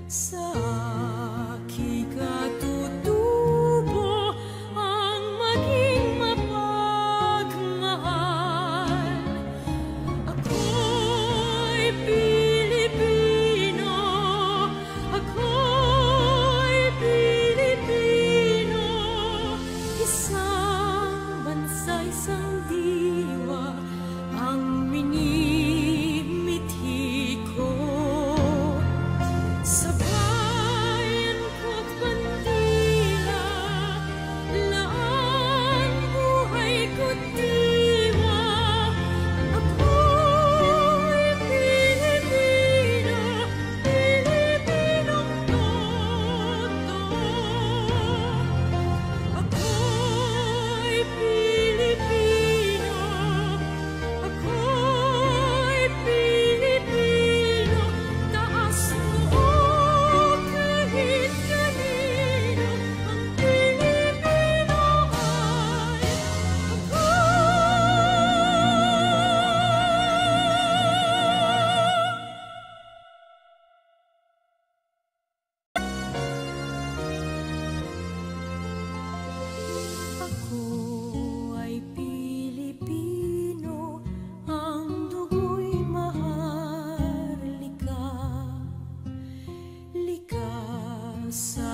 Sa aking katutubo ang maging mapagmahal. Ako'y Pilipino, ako'y Pilipino, isang bansa, isang diwa ang minimithi ko. Sa bayan ko't bandila, laan buhay ko't diwa. Ako'y Pilipino, Pilipinong todo. Ako'y Pilipino, ako'y Pilipino, taas noo kahit kanino. Ang Pilipino ay ako. Ako ay Pilipino, ang dugo'y maharlika, likas sa